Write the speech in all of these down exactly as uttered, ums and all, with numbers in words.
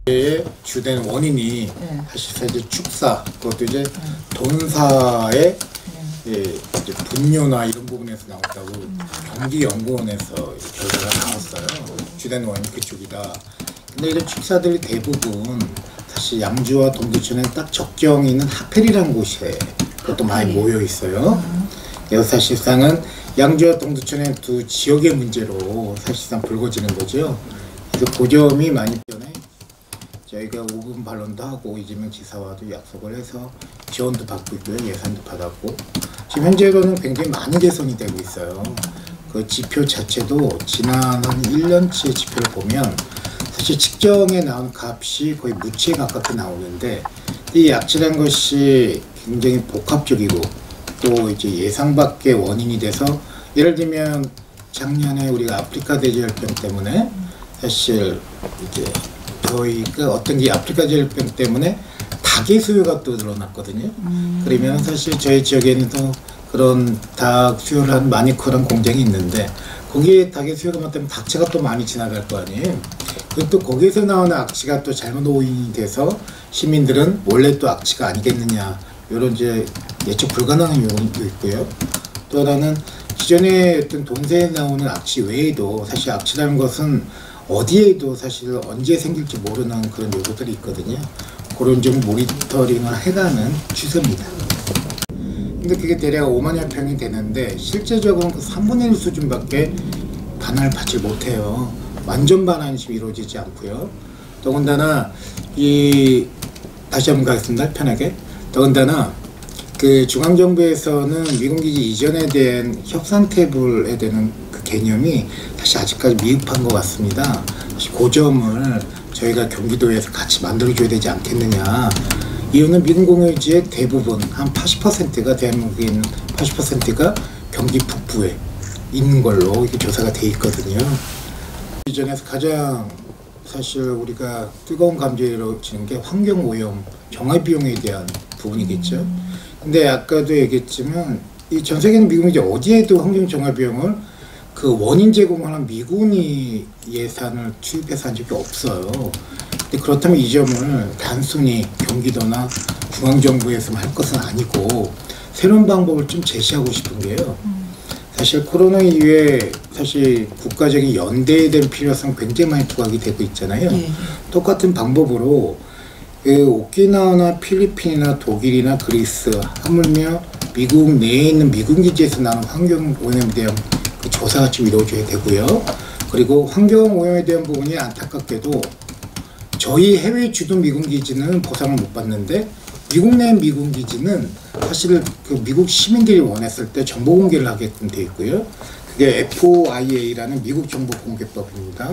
의 주된 원인이 네. 사실 이제 축사, 그것도 이제 네. 돈사의 네. 예, 이제 분뇨나 이런 부분에서 나왔다고 음. 경기연구원에서 결과가 나왔어요. 주된 원인이 그쪽이다. 근데 이런 축사들이 대부분 사실 양주와 동두천에 딱 적정이 있는 하펠이라는 곳에 그것도 많이 모여 있어요. 음. 그래서 사실상은 양주와 동두천의 두 지역의 문제로 사실상 불거지는 거죠. 그래서 그 점이 많이 변해. 저희가 오 분 반론도 하고 이재명 지사와도 약속을 해서 지원도 받고 있고요. 예산도 받았고 지금 현재로는 굉장히 많은 개선이 되고 있어요. 그 지표 자체도 지난 한 일 년치의 지표를 보면 사실 측정에 나온 값이 거의 무치에 가깝게 나오는데 이 약치란 것이 굉장히 복합적이고 또 이제 예상 밖의 원인이 돼서 예를 들면 작년에 우리가 아프리카 돼지열병 때문에 사실 이제 저희가 어떤 게 아프리카 돼지열병 때문에 닭의 수요가 또 늘어났거든요. 음. 그러면 사실 저희 지역에는 또 그런 닭 수요를 한 마니커라는 공장이 있는데 거기에 닭의 수요가 많다면 닭체가 또 많이 지나갈 거 아니에요. 그리고 또 거기에서 나오는 악취가 또 잘못 오인이 돼서 시민들은 원래 또 악취가 아니겠느냐 이런 이제 예측 불가능한 요인도 있고요. 또 하나는 기존에 어떤 돈세에 나오는 악취 외에도 사실 악취라는 것은 어디에도 사실 언제 생길지 모르는 그런 요소들이 있거든요. 그런 좀 모니터링을 해가는 추세입니다. 근데 그게 대략 오만여 평이 되는데 실제적으로는 그 삼분의 일 수준밖에 반환을 받지 못해요. 완전 반환이 지금 이루어지지 않고요. 더군다나 이 다시 한번 가겠습니다. 편하게. 더군다나 그 중앙정부에서는 미군기지 이전에 대한 협상 테이블에 대한 그 개념이 사실 아직까지 미흡한 것 같습니다. 그 점을 저희가 경기도에서 같이 만들어줘야 되지 않겠느냐. 이유는 미군 공유지의 대부분 한 팔십 퍼센트가 대한민국에 있는 팔십 퍼센트가 경기 북부에 있는 걸로 이렇게 조사가 돼 있거든요. 이전에서 가장 사실 우리가 뜨거운 감정이 이루어지는 게 환경오염 정화비용에 대한 부분이겠죠. 근데 아까도 얘기했지만 이 전 세계는 미국이 이제 어디에도 환경 정화 비용을 그 원인 제공하는 미군이 예산을 투입해서 한 적이 없어요. 근데 그렇다면 이 점을 단순히 경기도나 중앙정부에서만 할 것은 아니고 새로운 방법을 좀 제시하고 싶은 게요. 사실 코로나 이후에 사실 국가적인 연대에 대한 필요성 굉장히 많이 부각이 되고 있잖아요. 예. 똑같은 방법으로 그 오키나와나 필리핀이나 독일이나 그리스 하물며 미국 내에 있는 미군 기지에서 나는 환경 오염에 대한 그 조사가 좀 이루어져야 되고요. 그리고 환경 오염에 대한 부분이 안타깝게도 저희 해외 주둔 미군 기지는 보상을 못 받는데 미국 내 미군 기지는 사실 그 미국 시민들이 원했을 때 정보 공개를 하게끔 되어 있고요. 그게 에프오아이에이라는 미국 정보 공개법입니다.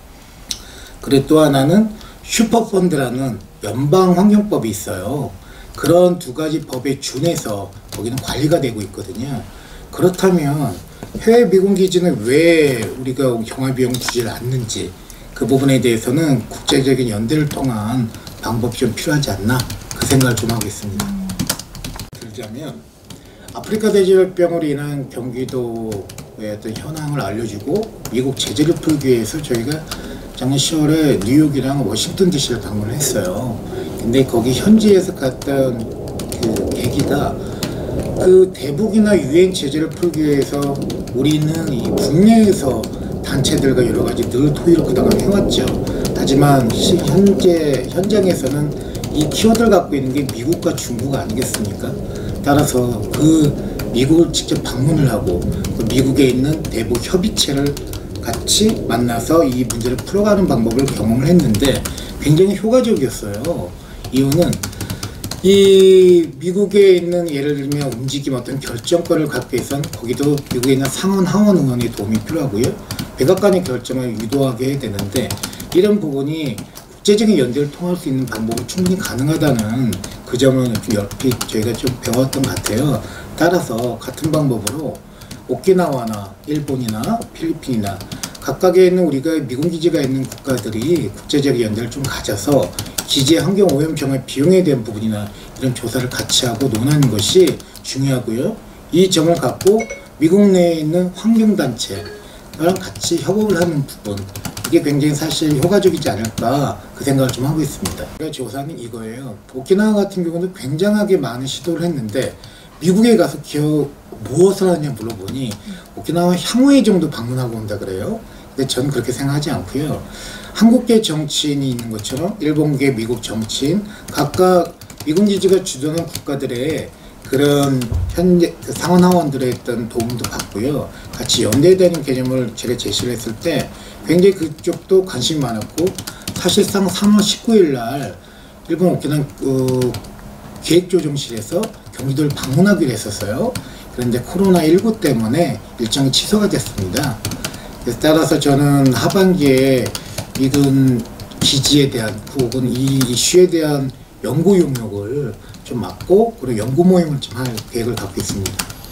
그리고 또 하나는 슈퍼펀드라는 연방 환경법이 있어요. 그런 두 가지 법에 준해서 거기는 관리가 되고 있거든요. 그렇다면 해외 미군 기지는 왜 우리가 정화비용 주지를 않는지 그 부분에 대해서는 국제적인 연대를 통한 방법이 좀 필요하지 않나 그 생각을 좀 하고 있습니다. 들자면 아프리카 돼지열병으로 인한 경기도의 어떤 현황을 알려주고 미국 제재를 풀기 위해서 저희가 작년 시월에 뉴욕이랑 워싱턴 디씨를 방문을 했어요. 근데 거기 현지에서 갔던 그 계기가 그 대북이나 유엔 제재를 풀기 위해서 우리는 이 국내에서 단체들과 여러 가지 늘 토의를 그동안 해왔죠. 하지만 시, 현재 현장에서는 이 키워드를 갖고 있는 게 미국과 중국 아니겠습니까? 따라서 그 미국을 직접 방문을 하고 그 미국에 있는 대북 협의체를 같이 만나서 이 문제를 풀어가는 방법을 경험을 했는데 굉장히 효과적이었어요. 이유는 이 미국에 있는 예를 들면 움직임 어떤 결정권을 갖기 위해서는 거기도 미국에 있는 상원 하원 의원의 도움이 필요하고요. 백악관의 결정을 유도하게 해야 되는데 이런 부분이 국제적인 연대를 통할 수 있는 방법은 충분히 가능하다는 그 점은 좀 옆이 저희가 좀 배웠던 것 같아요. 따라서 같은 방법으로 오키나와나 일본이나 필리핀이나 각각에 있는 우리가 미군 기지가 있는 국가들이 국제적 연대를 좀 가져서 기지의 환경 오염 정화 비용에 대한 부분이나 이런 조사를 같이 하고 논하는 것이 중요하고요. 이 점을 갖고 미국 내에 있는 환경단체랑 같이 협업을 하는 부분 이게 굉장히 사실 효과적이지 않을까 그 생각을 좀 하고 있습니다. 조사는 이거예요. 오키나와 같은 경우는 굉장하게 많은 시도를 했는데 미국에 가서 기억 무엇을 하냐 물어보니 오키나와 향후회 정도 방문하고 온다 그래요. 근데 저는 그렇게 생각하지 않고요. 한국계 정치인이 있는 것처럼 일본계 미국 정치인 각각 미군 기지가 주도하는 국가들의 그런 현재 그 상원하원들의 어떤 도움도 받고요. 같이 연대되는 개념을 제가 제시를 했을 때 굉장히 그쪽도 관심이 많았고 사실상 삼월 십구일 날 일본 오키나와 어, 기획조정실에서 경기도를 방문하기로 했었어요. 그런데 코로나 일구 때문에 일정이 취소가 됐습니다. 그래서 따라서 저는 하반기에 미군 기지에 대한 혹은 이 이슈에 대한 연구 용역을 좀 맡고 그리고 연구 모임을 좀 할 계획을 갖고 있습니다.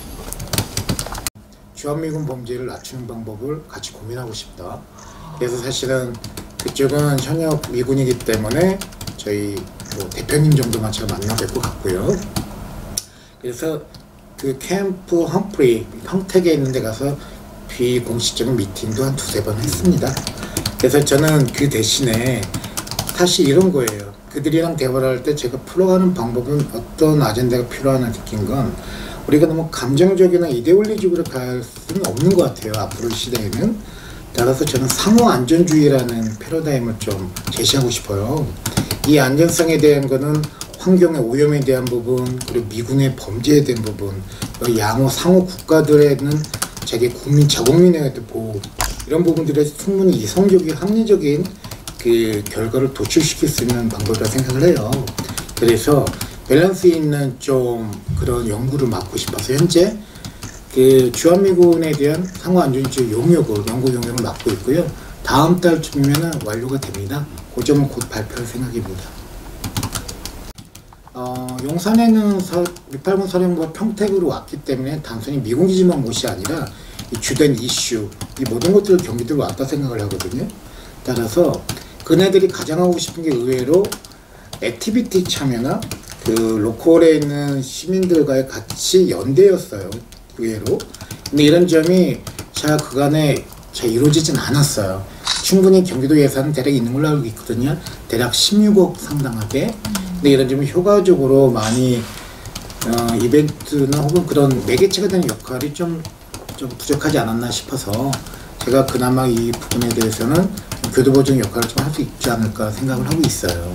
주한미군 범죄를 낮추는 방법을 같이 고민하고 싶다. 그래서 사실은 그쪽은 현역 미군이기 때문에 저희 뭐 대표님 정도만 제가 만나 뵐 것 같고요. 그래서 그 캠프 험프리 평택에 있는 데 가서 비공식적인 미팅도 한 두세 번 했습니다. 그래서 저는 그 대신에 사실 이런 거예요. 그들이랑 대화를 할 때 제가 풀어가는 방법은 어떤 아젠다가 필요하나 느낀 건 우리가 너무 감정적이나 이데올리적으로 갈 수는 없는 것 같아요. 앞으로 시대에는. 따라서 저는 상호 안전주의라는 패러다임을 좀 제시하고 싶어요. 이 안전성에 대한 거는 환경의 오염에 대한 부분, 그리고 미군의 범죄에 대한 부분, 양호 상호 국가들에는 자기 국민, 자국민의 보호, 이런 부분들에 충분히 이성적이고 합리적인 그 결과를 도출시킬 수 있는 방법이라고 생각을 해요. 그래서 밸런스 있는 좀 그런 연구를 맡고 싶어서 현재 그 주한미군에 대한 상호 안전주의 용역을, 연구 용역을 맡고 있고요. 다음 달쯤이면 완료가 됩니다. 그 점은 곧 발표할 생각입니다. 어, 용산에는 서, 미팔군 사령부가 평택으로 왔기 때문에 단순히 미군 기지만 온 곳이 아니라 이 주된 이슈, 이 모든 것들을 경기도로 왔다 생각을 하거든요. 따라서 그네들이 가장 하고 싶은 게 의외로 액티비티 참여나 그 로컬에 있는 시민들과의 같이 연대였어요. 의외로. 근데 이런 점이 잘 그간에 잘 이루어지진 않았어요. 충분히 경기도 예산은 대략 있는 걸로 알고 있거든요. 대략 십육억 상당하게. 근데 이런 점이 효과적으로 많이 어, 이벤트나 혹은 그런 매개체가 되는 역할이 좀, 좀 부족하지 않았나 싶어서 제가 그나마 이 부분에 대해서는 교도보증 역할을 좀 할 수 있지 않을까 생각을 하고 있어요.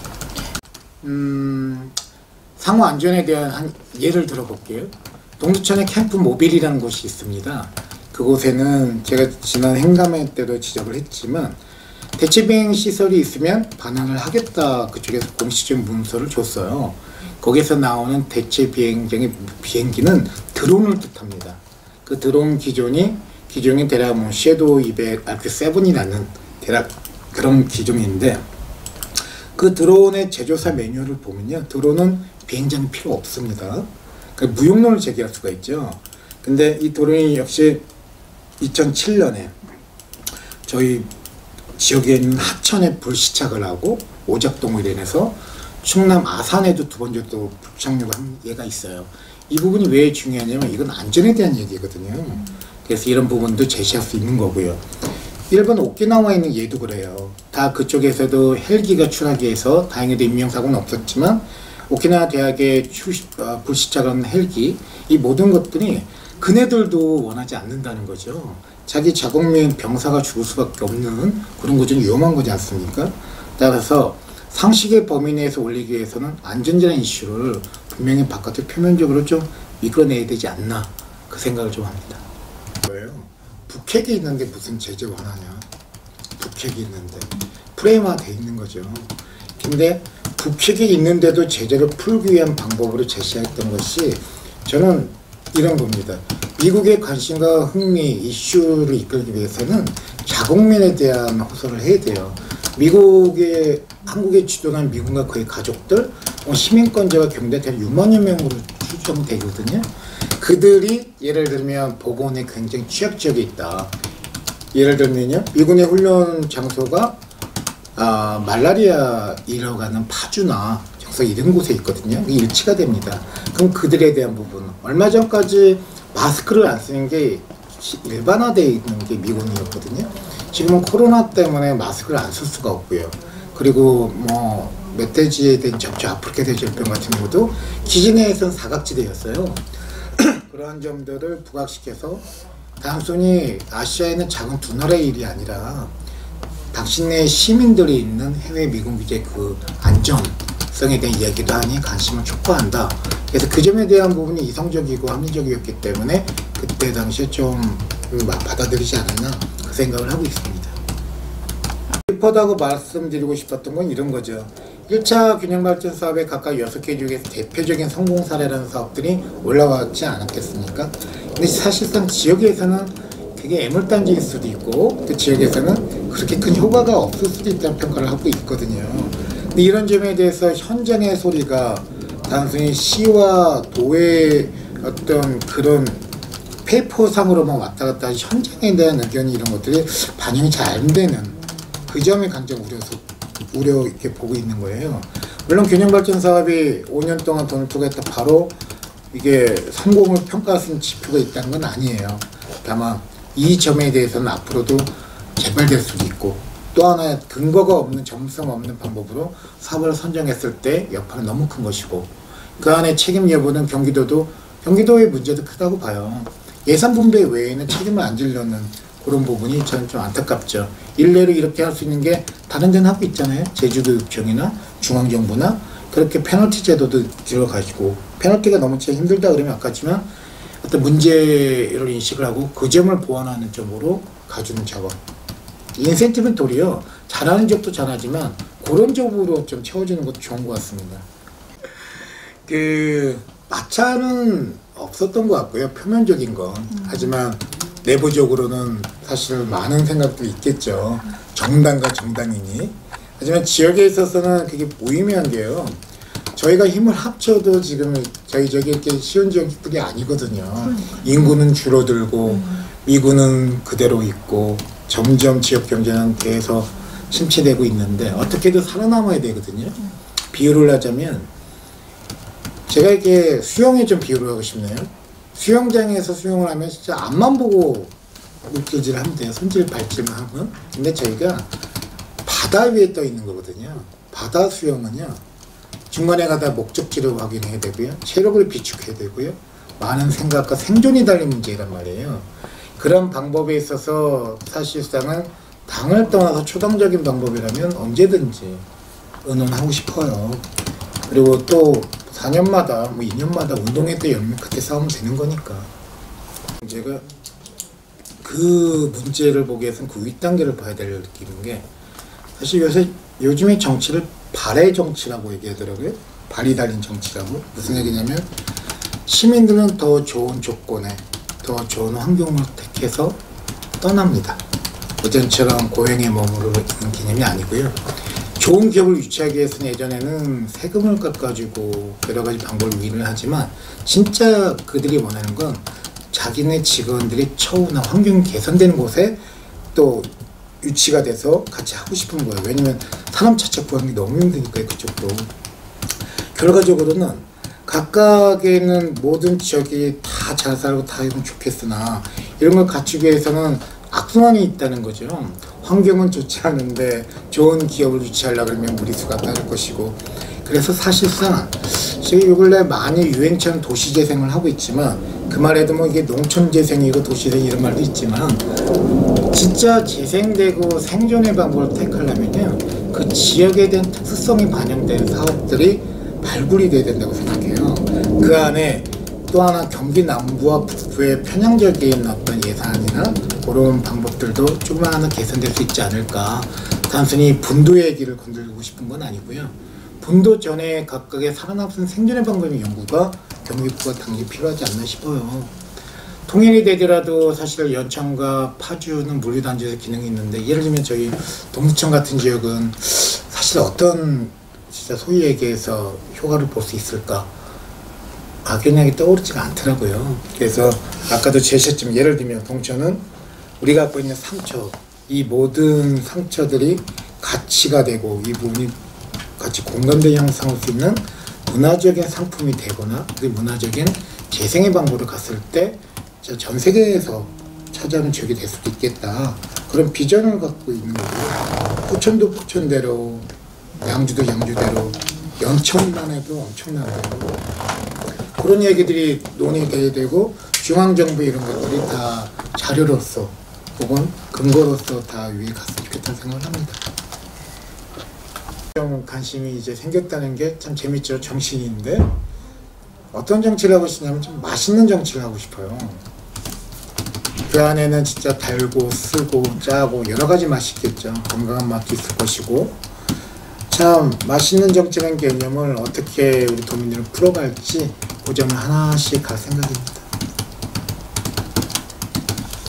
음, 상호 안전에 대한 한 예를 들어볼게요. 동두천에 캠프 모빌이라는 곳이 있습니다. 그곳에는 제가 지난 행감회 때도 지적을 했지만 대체 비행 시설이 있으면 반환을 하겠다, 그쪽에서 공식적인 문서를 줬어요. 거기서 나오는 대체 비행장의 비행기는 드론을 뜻합니다. 그 드론 기종이 기종이 대략 뭐 섀도우 이백 알큐 세븐이라는 대략 그런 기종인데 그 드론의 제조사 매뉴얼을 보면요, 드론은 비행장이 필요 없습니다. 그러니까 무용론을 제기할 수가 있죠. 근데 이 드론이 역시 이천칠 년에 저희 지역에 있는 하천에 불시착을 하고 오작동으로 인해서 충남 아산에도 두 번 정도 불착륙을 한 예가 있어요. 이 부분이 왜 중요하냐면 이건 안전에 대한 얘기거든요. 그래서 이런 부분도 제시할 수 있는 거고요. 일본 오키나와에 있는 예도 그래요. 다 그쪽에서도 헬기가 추락해서 다행히도 인명사고는 없었지만 오키나와 대학에 출시, 어, 불시착한 헬기, 이 모든 것들이 그네들도 원하지 않는다는 거죠. 자기 자국민 병사가 죽을 수밖에 없는 그런 구조는 위험한 거지 않습니까? 따라서 상식의 범위 내에서 올리기 위해서는 안전이라는 이슈를 분명히 바깥에 표면적으로 좀 이끌어내야 되지 않나, 그 생각을 좀 합니다. 뭐예요? 북핵이 있는데 무슨 제재 원하냐? 북핵이 있는데 프레임화 돼 있는 거죠. 근데 북핵이 있는데도 제재를 풀기 위한 방법으로 제시했던 것이 저는 이런 겁니다. 미국의 관심과 흥미, 이슈를 이끌기 위해서는 자국민에 대한 호소를 해야 돼요. 미국의, 한국에 주둔한 미군과 그의 가족들, 시민권자가 경대 대략 육만여 명으로 추정되거든요. 그들이 예를 들면 보건에 굉장히 취약지역에 있다. 예를 들면요, 미군의 훈련 장소가 아, 말라리아 일어가는 파주나 적서 이런 곳에 있거든요. 일치가 됩니다. 그럼 그들에 대한 부분, 얼마 전까지 마스크를 안 쓰는 게 일반화되어 있는 게 미군이었거든요. 지금은 코로나 때문에 마스크를 안 쓸 수가 없고요. 그리고 뭐 멧돼지에 대한 접촉, 아프리카 돼지열병 같은 경우도 기지 내에서는 사각지대였어요. 그러한 점들을 부각시켜서 단순히 아시아에는 작은 두 나라의 일이 아니라 당신네 시민들이 있는 해외 미군 기지의 그 안전성에 대한 이야기도 하니 관심을 촉구한다. 그래서 그 점에 대한 부분이 이성적이고 합리적이었기 때문에 그때 당시에 좀 받아들이지 않았나 그 생각을 하고 있습니다. 깊하다고 말씀드리고 싶었던 건 이런 거죠. 일 차 균형발전 사업에 각각 여섯 개 중에서 대표적인 성공 사례라는 사업들이 올라왔지 않았겠습니까? 근데 사실상 지역에서는 되게 애물단지일 수도 있고 그 지역에서는 그렇게 큰 효과가 없을 수도 있다는 평가를 하고 있거든요. 근데 이런 점에 대해서 현장의 소리가 단순히 시와 도의 어떤 그런 페이퍼상으로만 왔다 갔다 하는 현장에 대한 의견이 이런 것들이 반영이 잘 안 되는 그 점에 강점 우려서 우려 이렇게 보고 있는 거예요. 물론 균형발전 사업이 오 년 동안 돈을 투자했다 바로 이게 성공을 평가할 수 있는 지표가 있다는 건 아니에요. 다만 이 점에 대해서는 앞으로도 개발될 수도 있고 또 하나 근거가 없는 전문성 없는 방법으로 사업을 선정했을 때 여파는 너무 큰 것이고 그 안에 책임 여부는 경기도도 경기도의 문제도 크다고 봐요. 예산 분배 외에는 책임을 안 지려는 그런 부분이 저는 좀 안타깝죠. 일례로 이렇게 할 수 있는 게 다른 데는 하고 있잖아요. 제주교육청이나 중앙정부나 그렇게 페널티 제도도 들어가시고 페널티가 너무 진짜 힘들다 그러면 아까지만 어떤 문제를 인식을 하고 그 점을 보완하는 쪽으로 가주는 작업. 인센티브는 도리어 잘하는 쪽도 잘하지만 그런 쪽으로 좀 채워주는 것도 좋은 것 같습니다. 그 마찰은 없었던 것 같고요. 표면적인 건. 음. 하지만 내부적으로는 사실 많은 생각도 있겠죠. 정당과 정당이니. 하지만 지역에 있어서는 그게 무의미한 게요. 저희가 힘을 합쳐도 지금 저희 저기 이렇게 쉬운 지역들이 아니거든요. 인구는 줄어들고 미군은 그대로 있고 점점 지역 경제는 계속 침체되고 있는데 어떻게든 살아남아야 되거든요. 비유를 하자면 제가 이렇게 수영에 좀 비유를 하고 싶네요. 수영장에서 수영을 하면 진짜 앞만 보고 물질질을 하면 돼요. 손질 발질만 하면. 근데 저희가 바다 위에 떠 있는 거거든요. 바다 수영은요. 중간에 가다 목적지를 확인해야 되고요. 체력을 비축해야 되고요. 많은 생각과 생존이 달린 문제란 말이에요. 그런 방법에 있어서 사실상은 당을 떠나서 초당적인 방법이라면 언제든지 의논하고 싶어요. 그리고 또 사 년마다 뭐 이 년마다 운동회 때 열면 그때 싸우면 되는 거니까. 제가 그 문제를 보기 위해서는 그 윗단계를 봐야 될 느끼는 게 사실 요새 요즘의 정치를 발의 정치라고 얘기하더라고요. 발이 달린 정치라고. 무슨 얘기냐면 시민들은 더 좋은 조건에 더 좋은 환경을 택해서 떠납니다. 예전처럼 고향에 머무르는 개념이 아니고요. 좋은 기업을 유치하기 위해서는 예전에는 세금을 깎아주고 여러 가지 방법을 위를 하지만 진짜 그들이 원하는 건 자기네 직원들이 처우나 환경이 개선되는 곳에 또 유치가 돼서 같이 하고 싶은 거예요. 왜냐면 사람 차차 구하는 게 너무 힘드니까요. 그쪽도. 결과적으로는 각각에 있는 모든 지역이 다 잘 살고 다 이러면 좋겠으나 이런 걸 갖추기 위해서는 악순환이 있다는 거죠. 환경은 좋지 않은데 좋은 기업을 유치하려고 그러면 무리수가 따를 것이고 그래서 사실상 지금 요 근래 많이 유행처럼 도시재생을 하고 있지만 그 말에도 뭐 이게 농촌재생이고 도시재생 이런 말도 있지만 진짜 재생되고 생존의 방법을 택하려면요 그 지역에 대한 특수성이 반영된 사업들이 발굴이 돼야 된다고 생각해요. 그 안에 또 하나 경기 남부와 북부의 편향적인 어떤 예산이나 그런 방법들도 조금만 하나 개선될 수 있지 않을까. 단순히 분도 얘기를 건들고 싶은 건 아니고요. 분도 전에 각각의 살아남는 생존의 방법의 연구가 경기부가 당연히 필요하지 않나 싶어요. 통일이 되더라도 사실 연천과 파주는 물류단지에서 기능이 있는데 예를 들면 저희 동두천 같은 지역은 사실 어떤 진짜 소위 얘기해서 효과를 볼 수 있을까 막연하게 떠오르지가 않더라고요. 그래서 아까도 제시했지만 예를 들면 동천은 우리가 갖고 있는 상처 이 모든 상처들이 가치가 되고 이 부분이 같이 공감대 형성할 수 있는 문화적인 상품이 되거나 그 문화적인 재생의 방법으로 갔을 때 전 세계에서 찾아오는 지역이 될 수도 있겠다. 그런 비전을 갖고 있는 거고요. 포천도 포천대로, 양주도 양주대로, 연천만 해도 엄청나고요. 그런 얘기들이 논의돼야 되고 중앙정부 이런 것들이 다 자료로서 혹은 근거로서 다 위에 갔으면 좋겠다는 생각을 합니다. 좀 관심이 이제 생겼다는 게 참 재밌죠. 정치인인데 어떤 정치를 하고 싶냐면 좀 맛있는 정치를 하고 싶어요. 그 안에는 진짜 달고 쓰고 짜고 여러 가지 맛이 있겠죠. 건강한 맛도 있을 것이고 참 맛있는 정치라는 개념을 어떻게 우리 도민들은 풀어갈지 그 점을 하나씩 갈 생각입니다.